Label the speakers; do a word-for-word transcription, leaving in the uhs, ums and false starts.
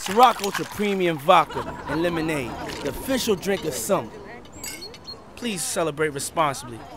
Speaker 1: CîROC Ultra Premium Vodka and Lemonade, the official drink of summer. Please celebrate responsibly.